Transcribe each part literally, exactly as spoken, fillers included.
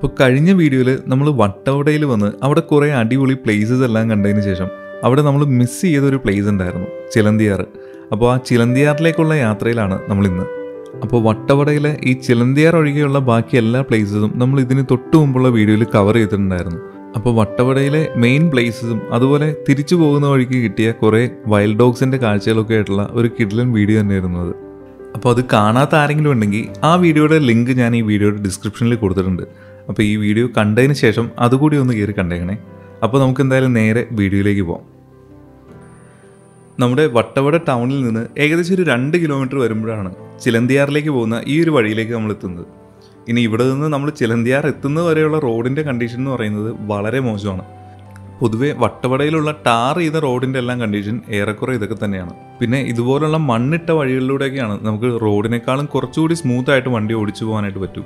ഇപ്പോൾ കഴിഞ്ഞ വീഡിയോയിൽ നമ്മൾ വട്ടവടയിൽ വന്ന് അവിടെ കുറേ അടിപൊളി പ്ലേസസ് എല്ലാം കണ്ടതിന് ശേഷം അവിടെ നമ്മൾ മിസ് ചെയ്തൊരു പ്ലേസ് ഉണ്ടായിരുന്നു, ചിലന്തിയാർ. അപ്പോൾ ആ ചിലന്തിയാറിലേക്കുള്ള യാത്രയിലാണ് നമ്മളിന്ന്. അപ്പോൾ വട്ടവടയിലെ ഈ ചിലന്തിയാർ ഒഴികെയുള്ള ബാക്കി എല്ലാ പ്ലേസസും നമ്മൾ ഇതിന് തൊട്ട് മുമ്പുള്ള വീഡിയോയിൽ കവർ ചെയ്തിട്ടുണ്ടായിരുന്നു. അപ്പോൾ വട്ടവടയിലെ മെയിൻ പ്ലേസസും അതുപോലെ തിരിച്ചു പോകുന്ന വഴിക്ക് കിട്ടിയ കുറേ വൈൽഡ് ഡോഗ്സിൻ്റെ കാഴ്ചകളൊക്കെ ആയിട്ടുള്ള ഒരു കിഡ്ലൻ വീഡിയോ തന്നെയായിരുന്നു അത്. അപ്പോൾ അത് കാണാത്ത ആരെങ്കിലും ഉണ്ടെങ്കിൽ ആ വീഡിയോയുടെ ലിങ്ക് ഞാൻ ഈ വീഡിയോയുടെ ഡിസ്ക്രിപ്ഷനിൽ കൊടുത്തിട്ടുണ്ട്. അപ്പോൾ ഈ വീഡിയോ കണ്ടതിന് ശേഷം അതുകൂടി ഒന്ന് കയറി കണ്ടേക്കണേ. അപ്പോൾ നമുക്ക് എന്തായാലും നേരെ വീഡിയോയിലേക്ക് പോകാം. നമ്മുടെ വട്ടവട ടൗണിൽ നിന്ന് ഏകദേശം ഒരു രണ്ട് കിലോമീറ്റർ വരുമ്പോഴാണ് ചിലന്തിയാറിലേക്ക് പോകുന്ന ഈ ഒരു വഴിയിലേക്ക് നമ്മൾ എത്തുന്നത്. ഇനി ഇവിടെ നിന്ന് നമ്മൾ ചിലന്തിയാർ എത്തുന്നത് വരെയുള്ള റോഡിൻ്റെ കണ്ടീഷൻ എന്ന് പറയുന്നത് വളരെ മോശമാണ്. പൊതുവെ വട്ടവടയിലുള്ള ടാർ ചെയ്ത റോഡിൻ്റെ എല്ലാം കണ്ടീഷൻ ഏറെക്കുറെ ഇതൊക്കെ തന്നെയാണ്. പിന്നെ ഇതുപോലുള്ള മണ്ണിട്ട വഴികളിലൂടെയൊക്കെയാണ് നമുക്ക് റോഡിനേക്കാളും കുറച്ചുകൂടി സ്മൂത്തായിട്ട് വണ്ടി ഓടിച്ചു പോകാനായിട്ട് പറ്റും.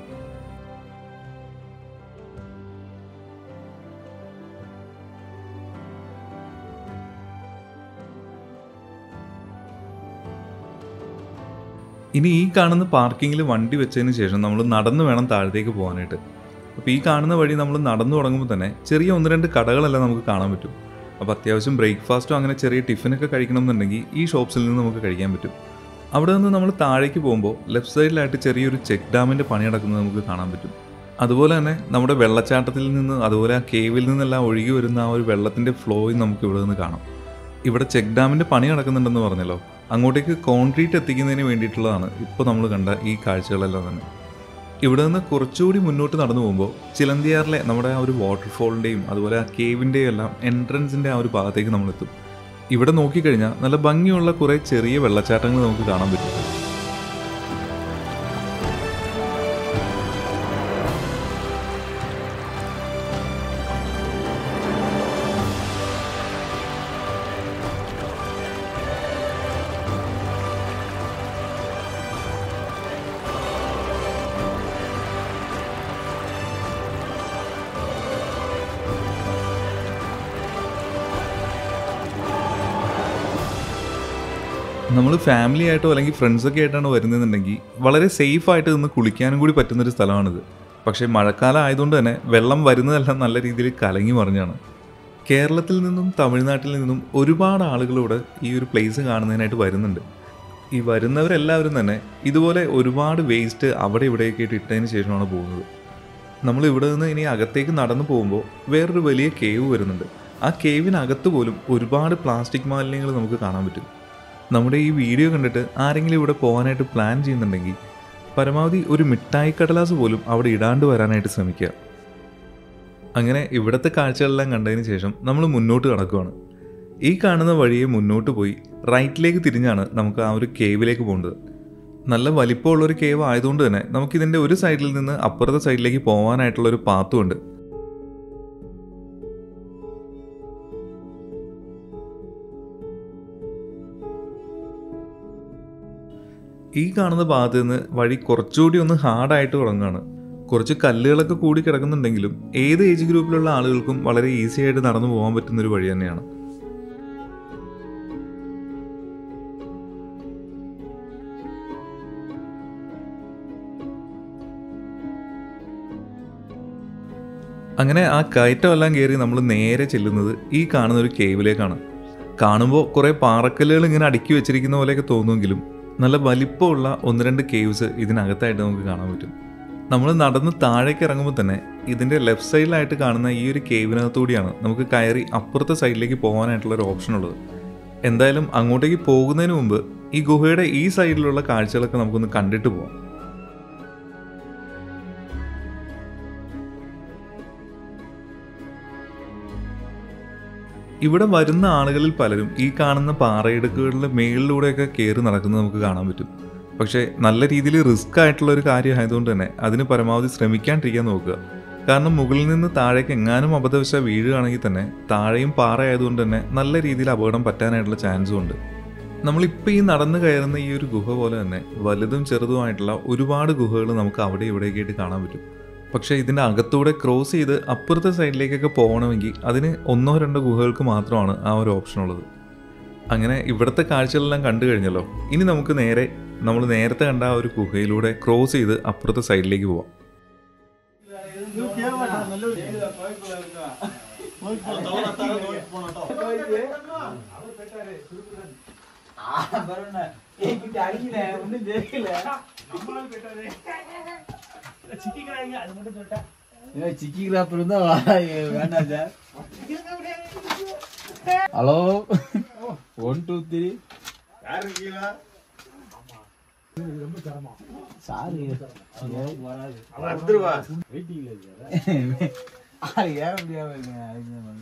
ഇനി ഈ കാണുന്ന പാർക്കിങ്ങിൽ വണ്ടി വെച്ചതിന് ശേഷം നമ്മൾ നടന്നു വേണം താഴത്തേക്ക് പോകാനായിട്ട്. അപ്പോൾ ഈ കാണുന്ന വഴി നമ്മൾ നടന്നു തുടങ്ങുമ്പോൾ തന്നെ ചെറിയ ഒന്ന് രണ്ട് കടകളെല്ലാം നമുക്ക് കാണാൻ പറ്റും. അപ്പോൾ അത്യാവശ്യം ബ്രേക്ക്ഫാസ്റ്റോ അങ്ങനെ ചെറിയ ടിഫിനൊക്കെ കഴിക്കണമെന്നുണ്ടെങ്കിൽ ഈ ഷോപ്സിൽ നിന്ന് നമുക്ക് കഴിക്കാൻ പറ്റും. അവിടെ നിന്ന് നമ്മൾ താഴേക്ക് പോകുമ്പോൾ ലെഫ്റ്റ് സൈഡിലായിട്ട് ചെറിയൊരു ചെക്ക് ഡാമിൻ്റെ പണി നടക്കുന്നത് നമുക്ക് കാണാൻ പറ്റും. അതുപോലെ തന്നെ നമ്മുടെ വെള്ളച്ചാട്ടത്തിൽ നിന്ന് അതുപോലെ ആ കേവിൽ നിന്നെല്ലാം ഒഴുകി വരുന്ന ആ ഒരു വെള്ളത്തിൻ്റെ ഫ്ലോയും നമുക്ക് ഇവിടെ നിന്ന് കാണാം. ഇവിടെ ചെക്ക് ഡാമിൻ്റെ പണി നടക്കുന്നുണ്ടെന്ന് പറഞ്ഞല്ലോ, അങ്ങോട്ടേക്ക് കോൺക്രീറ്റ് എത്തിക്കുന്നതിന് വേണ്ടിയിട്ടുള്ളതാണ് ഇപ്പോൾ നമ്മൾ കണ്ട ഈ കാഴ്ചകളെല്ലാം തന്നെ. ഇവിടെ നിന്ന് കുറച്ചുകൂടി മുന്നോട്ട് നടന്നു പോകുമ്പോൾ ചിലന്തിയാറിലെ നമ്മുടെ ആ ഒരു വാട്ടർഫോളിൻ്റെയും അതുപോലെ ആ കേവിൻ്റെയും എല്ലാം എൻട്രൻസിൻ്റെ ആ ഒരു ഭാഗത്തേക്ക് നമ്മളെത്തും. ഇവിടെ നോക്കിക്കഴിഞ്ഞാൽ നല്ല ഭംഗിയുള്ള കുറേ ചെറിയ വെള്ളച്ചാട്ടങ്ങൾ നമുക്ക് കാണാൻ പറ്റും. നമ്മൾ ഫാമിലി ആയിട്ടോ അല്ലെങ്കിൽ ഫ്രണ്ട്സൊക്കെ ആയിട്ടാണ് വരുന്നതെന്നുണ്ടെങ്കിൽ വളരെ സേഫായിട്ട് നിന്ന് കുളിക്കാനും കൂടി പറ്റുന്നൊരു സ്ഥലമാണിത്. പക്ഷേ മഴക്കാലം ആയതുകൊണ്ട് തന്നെ വെള്ളം വരുന്നതെല്ലാം നല്ല രീതിയിൽ കലങ്ങി മറിഞ്ഞാണ്. കേരളത്തിൽ നിന്നും തമിഴ്നാട്ടിൽ നിന്നും ഒരുപാട് ആളുകളിവിടെ ഈ ഒരു പ്ലേസ് കാണുന്നതിനായിട്ട് വരുന്നുണ്ട്. ഈ വരുന്നവരെല്ലാവരും തന്നെ ഇതുപോലെ ഒരുപാട് വേസ്റ്റ് അവിടെ ഇവിടെയൊക്കെ ആയിട്ട് ഇട്ടതിന് ശേഷമാണ് പോകുന്നത്. നമ്മൾ ഇവിടെ നിന്ന് ഇനി അകത്തേക്ക് നടന്നു പോകുമ്പോൾ വേറൊരു വലിയ കേവ് വരുന്നുണ്ട്. ആ കേവിനകത്ത് പോലും ഒരുപാട് പ്ലാസ്റ്റിക് മാലിന്യങ്ങൾ നമുക്ക് കാണാൻ പറ്റും. നമ്മുടെ ഈ വീഡിയോ കണ്ടിട്ട് ആരെങ്കിലും ഇവിടെ പോകാനായിട്ട് പ്ലാൻ ചെയ്യുന്നുണ്ടെങ്കിൽ പരമാവധി ഒരു മിഠായി കടലാസ് പോലും അവിടെ ഇടാണ്ട് വരാനായിട്ട് ശ്രമിക്കുക. അങ്ങനെ ഇവിടുത്തെ കാഴ്ചകളെല്ലാം കണ്ടതിന് ശേഷം നമ്മൾ മുന്നോട്ട് കടക്കുകയാണ്. ഈ കാണുന്ന വഴിയെ മുന്നോട്ട് പോയി റൈറ്റിലേക്ക് തിരിഞ്ഞാണ് നമുക്ക് ആ ഒരു കേവിലേക്ക് പോകേണ്ടത്. നല്ല വലിപ്പമുള്ളൊരു കേവ് ആയതുകൊണ്ട് തന്നെ നമുക്കിതിൻ്റെ ഒരു സൈഡിൽ നിന്ന് അപ്പുറത്തെ സൈഡിലേക്ക് പോകാനായിട്ടുള്ളൊരു പാത്തുമുണ്ട്. ഈ കാണുന്ന ഭാഗത്ത് നിന്ന് വഴി കുറച്ചുകൂടി ഒന്ന് ഹാർഡായിട്ട് തുടങ്ങുകയാണ്. കുറച്ച് കല്ലുകളൊക്കെ കൂടി കിടക്കുന്നുണ്ടെങ്കിലും ഏത് ഏജ് ഗ്രൂപ്പിലുള്ള ആളുകൾക്കും വളരെ ഈസി ആയിട്ട് നടന്നു പോകാൻ പറ്റുന്നൊരു വഴി തന്നെയാണ്. അങ്ങനെ ആ കയറ്റമെല്ലാം കയറി നമ്മൾ നേരെ ചെല്ലുന്നത് ഈ കാണുന്ന ഒരു കേവിലേക്കാണ്. കാണുമ്പോൾ കുറേ പാറക്കല്ലുകൾ ഇങ്ങനെ അടുക്കി വെച്ചിരിക്കുന്ന പോലെയൊക്കെ തോന്നുമെങ്കിലും നല്ല വലിപ്പമുള്ള ഒന്ന് രണ്ട് കേവ്സ് ഇതിനകത്തായിട്ട് നമുക്ക് കാണാൻ പറ്റും. നമ്മൾ നടന്ന് താഴേക്ക് ഇറങ്ങുമ്പോൾ തന്നെ ഇതിൻ്റെ ലെഫ്റ്റ് സൈഡിലായിട്ട് കാണുന്ന ഈ ഒരു കേവിനകത്തുകൂടിയാണ് നമുക്ക് കയറി അപ്പുറത്തെ സൈഡിലേക്ക് പോകാനായിട്ടുള്ളൊരു ഓപ്ഷൻ ഉള്ളത്. എന്തായാലും അങ്ങോട്ടേക്ക് പോകുന്നതിന് മുമ്പ് ഈ ഗുഹയുടെ ഈ സൈഡിലുള്ള കാഴ്ചകളൊക്കെ നമുക്കൊന്ന് കണ്ടിട്ട് പോകാം. ഇവിടെ വരുന്ന ആളുകളിൽ പലരും ഈ കാണുന്ന പാറയിടുക്കുകളുടെ മേളിലൂടെയൊക്കെ കയറി നടക്കുന്നത് നമുക്ക് കാണാൻ പറ്റും. പക്ഷേ നല്ല രീതിയിൽ റിസ്ക് ആയിട്ടുള്ള ഒരു കാര്യമായതുകൊണ്ട് തന്നെ അതിന് പരമാവധി ശ്രമിക്കാണ്ടിരിക്കാൻ നോക്കുക. കാരണം മുകളിൽ നിന്ന് താഴേക്ക് എങ്ങാനും അബദ്ധവശാൽ വീഴുകയാണെങ്കിൽ തന്നെ താഴെയും പാറ ആയതുകൊണ്ട് തന്നെ നല്ല രീതിയിൽ അപകടം പറ്റാനായിട്ടുള്ള ചാൻസും ഉണ്ട്. നമ്മളിപ്പോൾ ഈ നടന്നു കയറുന്ന ഈ ഒരു ഗുഹ പോലെ തന്നെ വലുതും ചെറുതുമായിട്ടുള്ള ഒരുപാട് ഗുഹകൾ നമുക്ക് അവിടെ ഇവിടെയൊക്കെ ആയിട്ട് കാണാൻ പറ്റും. പക്ഷേ ഇതിൻ്റെ അകത്തൂടെ ക്രോസ് ചെയ്ത് അപ്പുറത്തെ സൈഡിലേക്കൊക്കെ പോകണമെങ്കിൽ അതിന് ഒന്നോ രണ്ടോ ഗുഹകൾക്ക് മാത്രമാണ് ആ ഒരു ഓപ്ഷൻ ഉള്ളത്. അങ്ങനെ ഇവിടുത്തെ കാഴ്ചകളെല്ലാം കണ്ടു കഴിഞ്ഞല്ലോ. ഇനി നമുക്ക് നേരെ നമ്മൾ നേരത്തെ കണ്ട ആ ഒരു ഗുഹയിലൂടെ ക്രോസ് ചെയ്ത് അപ്പുറത്തെ സൈഡിലേക്ക് പോവാം. Hello one two three sorry வந்துருவா வெயிட்டிங்ல ஏன் முடியாம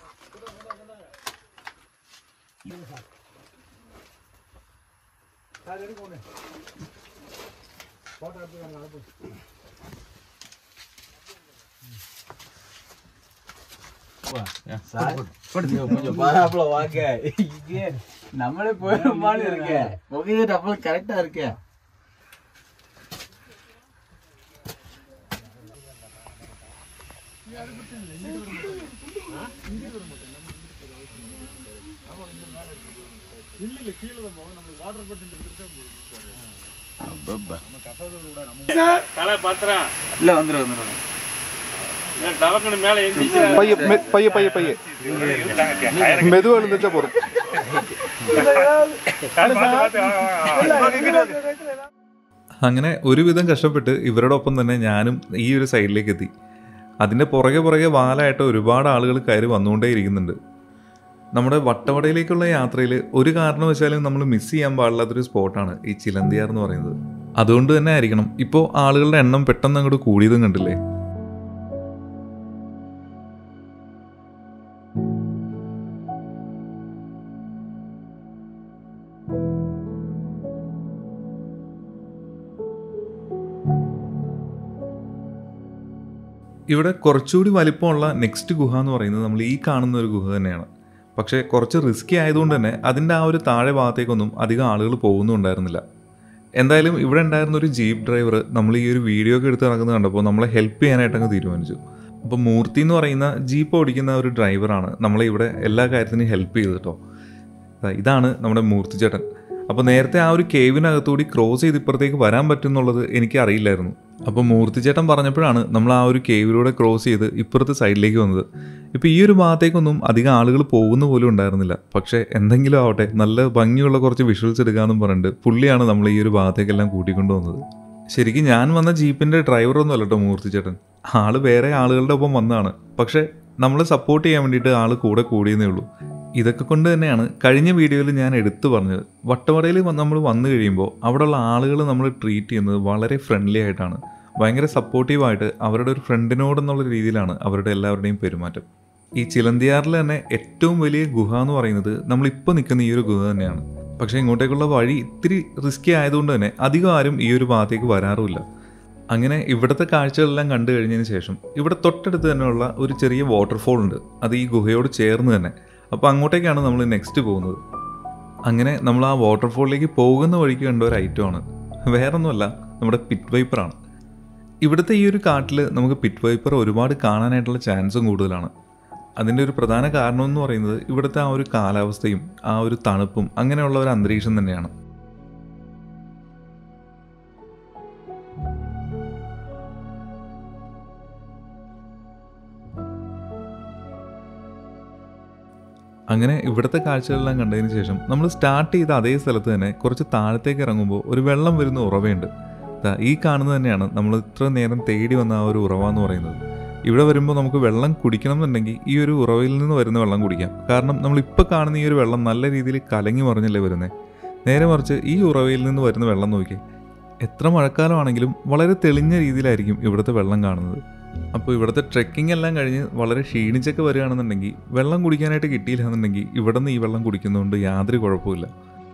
கொஞ்சம் பராப்புல வாங்க இங்கே நம்மளே போயிருமான்னு இருக்க புகையை நம்மள கரெக்டா இருக்க இல்ல வந்துரு வந்துரு പയ്യെ പയ്യെ പയ്യെ മെതുവാ എഴുന്നേറ്റാ പോറും. അങ്ങനെ ഒരുവിധം കഷ്ടപ്പെട്ട് ഇവരുടെ ഒപ്പം തന്നെ ഞാനും ഈ ഒരു സൈഡിലേക്ക് എത്തി. അതിൻ്റെ പുറകെ പുറകെ വാലായിട്ട് ഒരുപാട് ആളുകൾ കയറി വന്നുകൊണ്ടേ ഇരിക്കുന്നുണ്ട്. നമ്മുടെ വട്ടവടയിലേക്കുള്ള യാത്രയിൽ ഒരു കാരണവശാലും നമ്മൾ മിസ് ചെയ്യാൻ പാടില്ലാത്തൊരു സ്പോട്ടാണ് ഈ ചിലന്തിയാർ എന്ന് പറയുന്നത്. അതുകൊണ്ട് തന്നെ ആയിരിക്കണം ഇപ്പോൾ ആളുകളുടെ എണ്ണം പെട്ടെന്ന് അങ്ങോട്ട് കൂടിയതും കണ്ടില്ലേ. ഇവിടെ കുറച്ചുകൂടി വലിപ്പമുള്ള നെക്സ്റ്റ് ഗുഹ എന്ന് പറയുന്നത് നമ്മൾ ഈ കാണുന്ന ഒരു ഗുഹ തന്നെയാണ്. പക്ഷേ കുറച്ച് റിസ്കി ആയതുകൊണ്ട് തന്നെ അതിൻ്റെ ആ ഒരു താഴെ ഭാഗത്തേക്കൊന്നും അധികം ആളുകൾ പോകുന്നുണ്ടായിരുന്നില്ല. എന്തായാലും ഇവിടെ ഉണ്ടായിരുന്ന ഒരു ജീപ്പ് ഡ്രൈവർ നമ്മൾ ഈ ഒരു വീഡിയോ ഒക്കെ എടുത്ത് നടക്കുന്നത് കണ്ടപ്പോൾ നമ്മളെ ഹെൽപ്പ് ചെയ്യാനായിട്ടങ്ങ് തീരുമാനിച്ചു. അപ്പോൾ മൂർത്തി എന്ന് പറയുന്ന ജീപ്പ് ഓടിക്കുന്ന ഒരു ഡ്രൈവറാണ് നമ്മളെ ഇവിടെ എല്ലാ കാര്യത്തിനും ഹെൽപ്പ് ചെയ്തത് കേട്ടോ. ഇതാണ് നമ്മുടെ മൂർത്തി ചേട്ടൻ. അപ്പോൾ നേരത്തെ ആ ഒരു കേവിനകത്തുകൂടി ക്രോസ് ചെയ്ത് ഇപ്പുറത്തേക്ക് വരാൻ പറ്റും എന്നുള്ളത് എനിക്ക് അറിയില്ലായിരുന്നു. അപ്പോൾ മൂർത്തിച്ചേട്ടൻ പറഞ്ഞപ്പോഴാണ് നമ്മൾ ആ ഒരു കേവിലൂടെ ക്രോസ് ചെയ്ത് ഇപ്പുറത്തെ സൈഡിലേക്ക് വന്നത്. ഇപ്പോൾ ഈ ഒരു ഭാഗത്തേക്കൊന്നും അധികം ആളുകൾ പോകുന്ന പോലും ഉണ്ടായിരുന്നില്ല. പക്ഷേ എന്തെങ്കിലും ആവട്ടെ, നല്ല ഭംഗിയുള്ള കുറച്ച് വിഷ്വൽസ് എടുക്കാമെന്നും പറഞ്ഞിട്ട് പുള്ളിയാണ് നമ്മൾ ഈ ഒരു ഭാഗത്തേക്കെല്ലാം കൂട്ടിക്കൊണ്ടു വന്നത്. ശരിക്കും ഞാൻ വന്ന ജീപ്പിൻ്റെ ഡ്രൈവറൊന്നും അല്ല കേട്ടോ മൂർത്തിച്ചേട്ടൻ. ആൾ വേറെ ആളുകളുടെ ഒപ്പം വന്നതാണ്. പക്ഷേ നമ്മളെ സപ്പോർട്ട് ചെയ്യാൻ വേണ്ടിയിട്ട് ആൾ കൂടെ കൂടിയെന്നേ ഉള്ളൂ. ഇതൊക്കെ കൊണ്ട് തന്നെയാണ് കഴിഞ്ഞ വീഡിയോയിൽ ഞാൻ എടുത്തു പറഞ്ഞത്, വട്ടവടയിൽ നമ്മൾ വന്നു കഴിയുമ്പോൾ അവിടെയുള്ള ആളുകൾ നമ്മൾ ട്രീറ്റ് ചെയ്യുന്നത് വളരെ ഫ്രണ്ട്ലി ആയിട്ടാണ്. ഭയങ്കര സപ്പോർട്ടീവായിട്ട് അവരുടെ ഒരു ഫ്രണ്ടിനോടെന്നുള്ള രീതിയിലാണ് അവരുടെ എല്ലാവരുടെയും പെരുമാറ്റം. ഈ ചിലന്തിയാറിൽ തന്നെ ഏറ്റവും വലിയ ഗുഹ എന്ന് പറയുന്നത് നമ്മളിപ്പോൾ നിൽക്കുന്ന ഈ ഒരു ഗുഹ തന്നെയാണ്. പക്ഷേ ഇങ്ങോട്ടേക്കുള്ള വഴി ഇത്തിരി റിസ്കി ആയതുകൊണ്ട് തന്നെ അധികം ആരും ഈ ഒരു ഭാഗത്തേക്ക് വരാറുമില്ല. അങ്ങനെ ഇവിടുത്തെ കാഴ്ചകളെല്ലാം കണ്ടു കഴിഞ്ഞതിന് ശേഷം ഇവിടെ തൊട്ടടുത്ത് തന്നെയുള്ള ഒരു ചെറിയ വാട്ടർഫോൾ ഉണ്ട്. അത് ഈ ഗുഹയോട് ചേർന്ന് തന്നെ. അപ്പോൾ അങ്ങോട്ടേക്കാണ് നമ്മൾ നെക്സ്റ്റ് പോകുന്നത്. അങ്ങനെ നമ്മൾ ആ വാട്ടർഫോളിലേക്ക് പോകുന്ന വഴിക്ക് കണ്ട ഒരു ഐറ്റമാണ്, വേറൊന്നുമല്ല, നമ്മുടെ പിറ്റ് വൈപ്പറാണ്. ഇവിടുത്തെ ഈ ഒരു കാട്ടിൽ നമുക്ക് പിറ്റ് വൈപ്പർ ഒരുപാട് കാണാനായിട്ടുള്ള ചാൻസും കൂടുതലാണ്. അതിൻ്റെ ഒരു പ്രധാന കാരണം എന്ന് പറയുന്നത് ഇവിടുത്തെ ആ ഒരു കാലാവസ്ഥയും ആ ഒരു തണുപ്പും അങ്ങനെയുള്ള ഒരു അന്തരീക്ഷം തന്നെയാണ്. അങ്ങനെ ഇവിടുത്തെ കാഴ്ചകളെല്ലാം കണ്ടതിന് ശേഷം നമ്മൾ സ്റ്റാർട്ട് ചെയ്ത അതേ സ്ഥലത്ത് തന്നെ കുറച്ച് താഴത്തേക്ക് ഇറങ്ങുമ്പോൾ ഒരു വെള്ളം വരുന്ന ഉറവയുണ്ട്. ഈ കാണുന്നത് തന്നെയാണ് നമ്മൾ ഇത്ര നേരം തേടി വന്ന ആ ഒരു ഉറവ എന്ന് പറയുന്നത്. ഇവിടെ വരുമ്പോൾ നമുക്ക് വെള്ളം കുടിക്കണം എന്നുണ്ടെങ്കിൽ ഈ ഒരു ഉറവയിൽ നിന്ന് വരുന്ന വെള്ളം കുടിക്കാം. കാരണം നമ്മളിപ്പോൾ കാണുന്ന ഈ ഒരു വെള്ളം നല്ല രീതിയിൽ കലങ്ങി മറിഞ്ഞല്ലേ വരുന്നത്. നേരെ മറിച്ച് ഈ ഉറവയിൽ നിന്ന് വരുന്ന വെള്ളം നോക്കി, എത്ര മഴക്കാലമാണെങ്കിലും വളരെ തെളിഞ്ഞ രീതിയിലായിരിക്കും ഇവിടുത്തെ വെള്ളം കാണുന്നത്. അപ്പോൾ ഇവിടുത്തെ ട്രെക്കിംഗ് എല്ലാം കഴിഞ്ഞ് വളരെ ക്ഷീണിച്ചൊക്കെ വരികയാണെന്നുണ്ടെങ്കിൽ വെള്ളം കുടിക്കാനായിട്ട് കിട്ടിയില്ല എന്നുണ്ടെങ്കിൽ ഇവിടെ നിന്ന് ഈ വെള്ളം കുടിക്കുന്നതുകൊണ്ട് യാതൊരു കുഴപ്പമില്ല.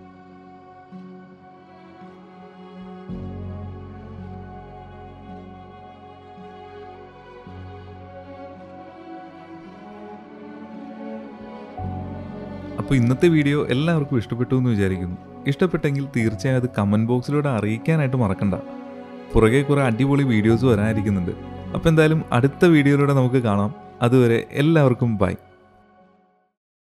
അപ്പോൾ ഇന്നത്തെ വീഡിയോ എല്ലാവർക്കും ഇഷ്ടപ്പെട്ടു എന്ന് വിചാരിക്കുന്നു. ഇഷ്ടപ്പെട്ടെങ്കിൽ തീർച്ചയായും അത് കമൻറ്റ് ബോക്സിലൂടെ അറിയിക്കാനായിട്ട് മറക്കണ്ട. പുറകെ കുറേ അടിപൊളി വീഡിയോസ് വരാനിരിക്കുന്നുണ്ട്. അപ്പോൾ എന്തായാലും അടുത്ത വീഡിയോയിലൂടെ നമുക്ക് കാണാം. അതുവരെ എല്ലാവർക്കും ബൈ.